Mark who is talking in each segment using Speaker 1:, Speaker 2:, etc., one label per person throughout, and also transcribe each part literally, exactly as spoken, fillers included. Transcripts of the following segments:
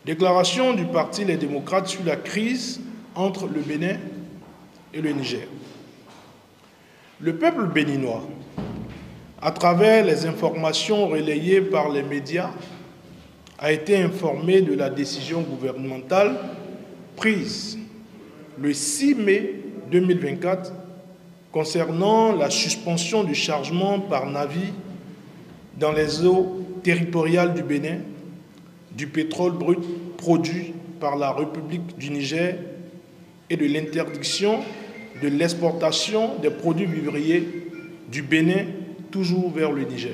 Speaker 1: Déclaration du Parti Les Démocrates sur la crise entre le Bénin et le Niger. Le peuple béninois, à travers les informations relayées par les médias, a été informé de la décision gouvernementale prise le six mai deux mille vingt-quatre concernant la suspension du chargement par navire dans les eaux territoriales du Bénin du pétrole brut produit par la République du Niger et de l'interdiction de l'exportation des produits vivriers du Bénin toujours vers le Niger.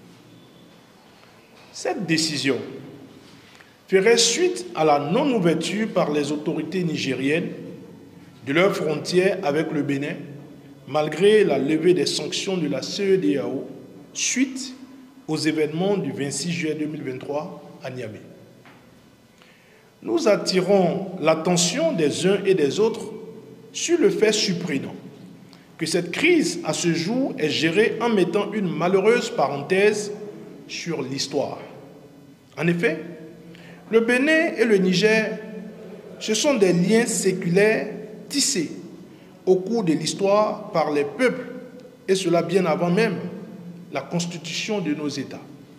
Speaker 1: Cette décision ferait suite à la non-ouverture par les autorités nigériennes de leurs frontières avec le Bénin, malgré la levée des sanctions de la C E D A O suite aux événements du vingt-six juillet deux mille vingt-trois à Niamey. Nous attirons l'attention des uns et des autres sur le fait surprenant que cette crise, à ce jour, est gérée en mettant une malheureuse parenthèse sur l'histoire. En effet, le Bénin et le Niger, ce sont des liens séculaires tissés au cours de l'histoire par les peuples, et cela bien avant même la constitution de nos États.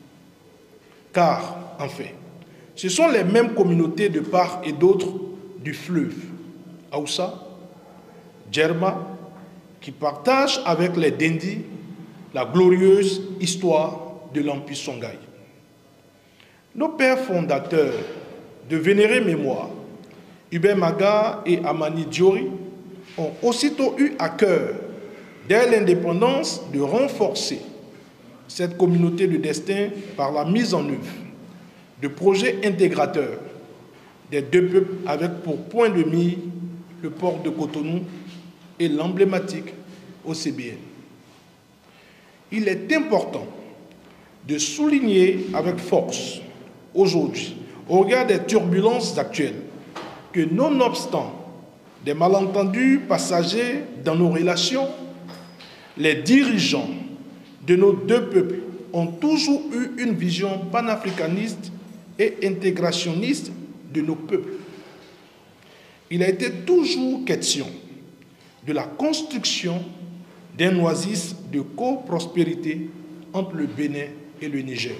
Speaker 1: Car, en fait, ce sont les mêmes communautés de part et d'autre du fleuve, Aoussa, Djerma, qui partagent avec les Dendi la glorieuse histoire de l'Empire Songhai. Nos pères fondateurs de vénérée mémoire, Hubert Maga et Amani Diori, ont aussitôt eu à cœur, dès l'indépendance, de renforcer cette communauté de destin par la mise en œuvre de projets intégrateurs des deux peuples avec pour point de mire le port de Cotonou et l'emblématique O C B N. Il est important de souligner avec force aujourd'hui, au regard des turbulences actuelles, que nonobstant des malentendus passagers dans nos relations, les dirigeants de nos deux peuples ont toujours eu une vision panafricaniste et intégrationniste de nos peuples. Il a été toujours question de la construction d'un oasis de coprospérité entre le Bénin et le Niger.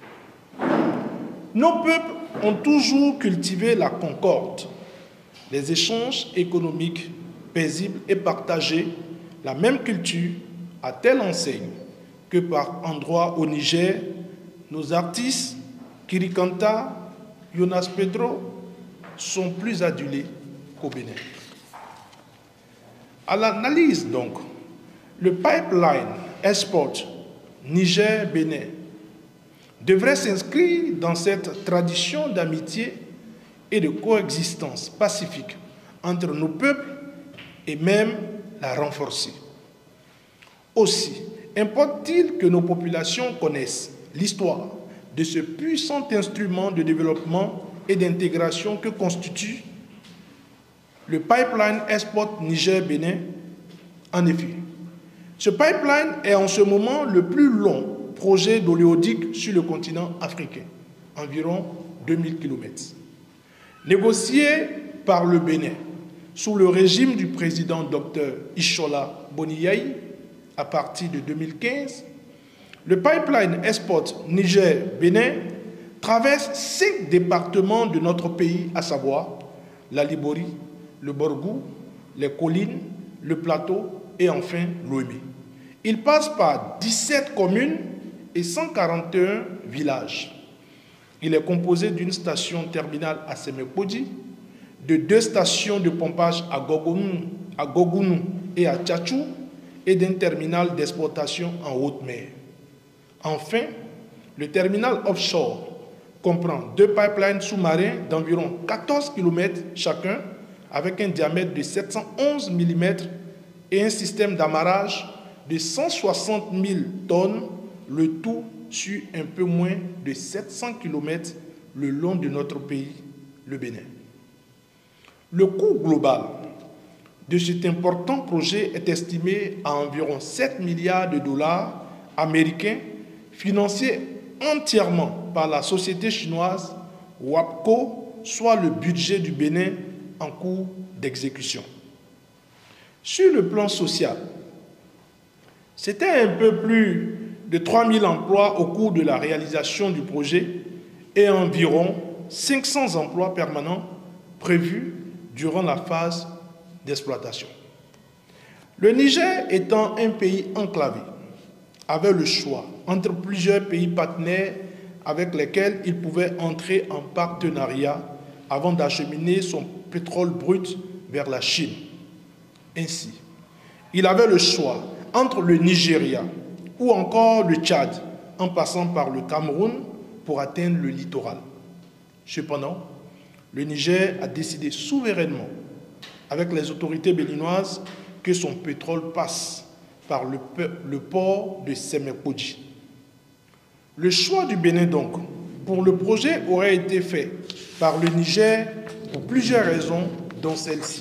Speaker 1: Nos peuples ont toujours cultivé la concorde, les échanges économiques paisibles et partagé la même culture à telle enseigne que par endroits au Niger, nos artistes, Kirikanta, Jonas Pedro, sont plus adulés qu'au Bénin. À l'analyse donc, le pipeline export Niger-Bénin devrait s'inscrire dans cette tradition d'amitié et de coexistence pacifique entre nos peuples et même la renforcer. Aussi, importe-t-il que nos populations connaissent l'histoire de ce puissant instrument de développement et d'intégration que constitue le pipeline export Niger-Bénin. En effet, ce pipeline est en ce moment le plus long projet d'oléoduc sur le continent africain, environ deux mille kilomètres. Négocié par le Bénin sous le régime du président docteur Ishola Boniyayi à partir de deux mille quinze, le pipeline export Niger-Bénin traverse cinq départements de notre pays, à savoir la Liborie, le Borgou, les collines, le plateau et enfin l'Ouémé. Il passe par dix-sept communes et cent quarante et un villages. Il est composé d'une station terminale à Semekodi, de deux stations de pompage à Gogounou, à Gogounou et à Tchatchou et d'un terminal d'exportation en haute mer. Enfin, le terminal offshore comprend deux pipelines sous-marins d'environ quatorze kilomètres chacun avec un diamètre de sept cent onze millimètres et un système d'amarrage de cent soixante mille tonnes, le tout sur un peu moins de sept cents kilomètres le long de notre pays, le Bénin. Le coût global de cet important projet est estimé à environ sept milliards de dollars américains, financés entièrement par la société chinoise W A P C O soit le budget du Bénin en cours d'exécution. Sur le plan social, c'était un peu plus de trois mille emplois au cours de la réalisation du projet et environ cinq cents emplois permanents prévus durant la phase d'exploitation. Le Niger étant un pays enclavé, avait le choix entre plusieurs pays partenaires avec lesquels il pouvait entrer en partenariat avant d'acheminer son pétrole brut vers la Chine. Ainsi, il avait le choix entre le Nigeria ou encore le Tchad, en passant par le Cameroun pour atteindre le littoral. Cependant, le Niger a décidé souverainement, avec les autorités béninoises, que son pétrole passe par le, le port de Sémékodji. Le choix du Bénin, donc, pour le projet aurait été fait par le Niger pour plusieurs raisons, dont celle-ci.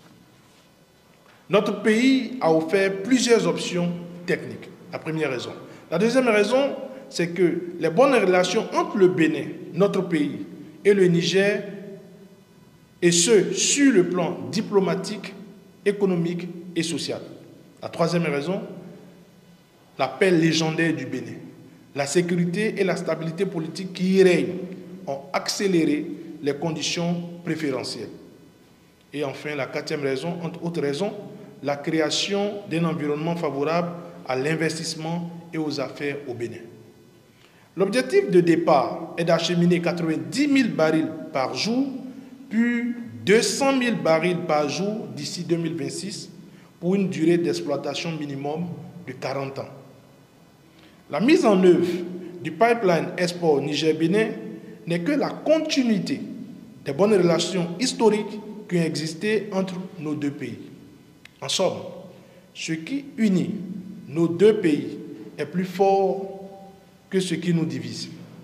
Speaker 1: Notre pays a offert plusieurs options techniques, la première raison. La deuxième raison, c'est que les bonnes relations entre le Bénin, notre pays, et le Niger, et ce, sur le plan diplomatique, économique et social. La troisième raison, la paix légendaire du Bénin. La sécurité et la stabilité politique qui y règnent ont accéléré les conditions préférentielles. Et enfin, la quatrième raison, entre autres raisons, la création d'un environnement favorable à l'investissement et aux affaires au Bénin. L'objectif de départ est d'acheminer quatre-vingt-dix mille barils par jour, puis deux cent mille barils par jour d'ici deux mille vingt-six, pour une durée d'exploitation minimum de quarante ans. La mise en œuvre du pipeline export Niger-Bénin n'est que la continuité des bonnes relations historiques qui ont existé entre nos deux pays. En somme, ce qui unit nos deux pays est plus fort que ce qui nous divise.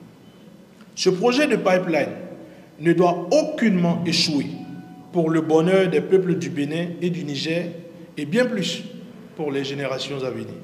Speaker 1: Ce projet de pipeline ne doit aucunement échouer pour le bonheur des peuples du Bénin et du Niger, et bien plus pour les générations à venir.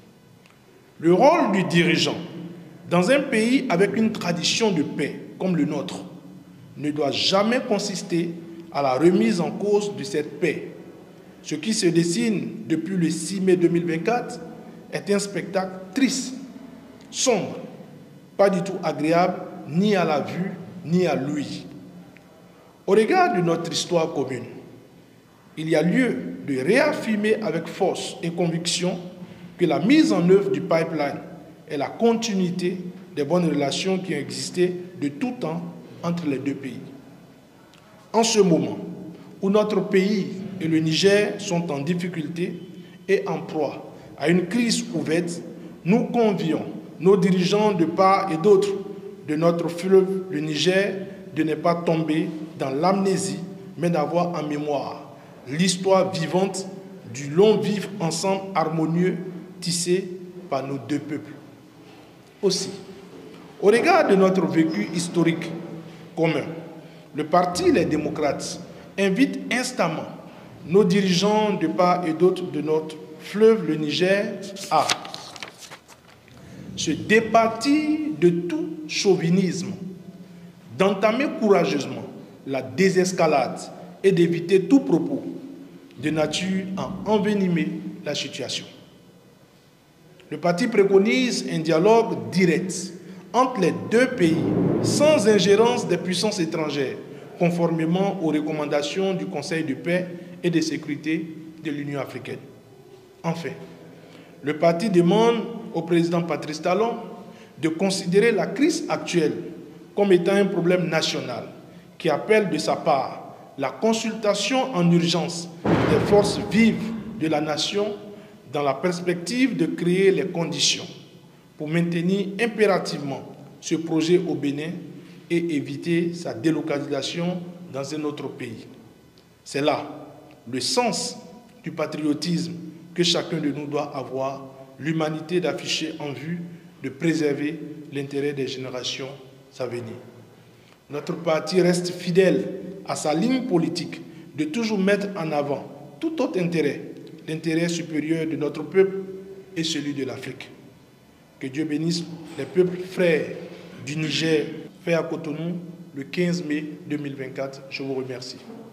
Speaker 1: Le rôle du dirigeant dans un pays avec une tradition de paix comme le nôtre ne doit jamais consister à la remise en cause de cette paix. Ce qui se dessine depuis le six mai deux mille vingt-quatre est un spectacle triste, sombre, pas du tout agréable ni à la vue ni à l'ouïe. Au regard de notre histoire commune, il y a lieu de réaffirmer avec force et conviction que la mise en œuvre du pipeline est la continuité des bonnes relations qui ont existé de tout temps entre les deux pays. En ce moment où notre pays et le Niger sont en difficulté et en proie à une crise ouverte, nous convions nos dirigeants de part et d'autre de notre fleuve, le Niger, de ne pas tomber dans l'amnésie, mais d'avoir en mémoire l'histoire vivante du long vivre ensemble harmonieux tissé par nos deux peuples. Aussi, au regard de notre vécu historique commun, le Parti Les Démocrates invite instamment nos dirigeants de part et d'autre de notre fleuve, le Niger, à se départir de tout chauvinisme, d'entamer courageusement la désescalade et d'éviter tout propos de nature à envenimer la situation. Le parti préconise un dialogue direct entre les deux pays sans ingérence des puissances étrangères, conformément aux recommandations du Conseil de paix et de sécurité de l'Union africaine. Enfin, le parti demande au président Patrice Talon de considérer la crise actuelle comme étant un problème national qui appelle de sa part la consultation en urgence des forces vives de la nation dans la perspective de créer les conditions pour maintenir impérativement ce projet au Bénin et éviter sa délocalisation dans un autre pays. C'est là le sens du patriotisme que chacun de nous doit avoir, l'humanité d'afficher en vue de préserver l'intérêt des générations à venir. Notre parti reste fidèle à sa ligne politique de toujours mettre en avant tout autre intérêt, l'intérêt supérieur de notre peuple et celui de l'Afrique. Que Dieu bénisse les peuples frères du Niger, fait à Cotonou, le quinze mai deux mille vingt-quatre. Je vous remercie.